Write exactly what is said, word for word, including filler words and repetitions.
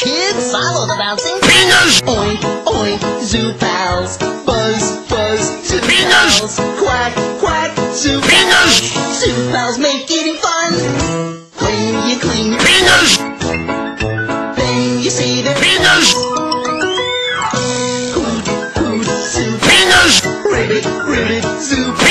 kids, follow the bouncing pingas. Oink, oink, zoo pals. Buzz, buzz, zoo Pingas. pals. Quack, quack, zoo Pingas. pals. Zoo pals make eating fun. When you clean your Pingas. then you see their Pingas. Hoot, hoot, zoo Pingas. Ribbit, ribbit, zoo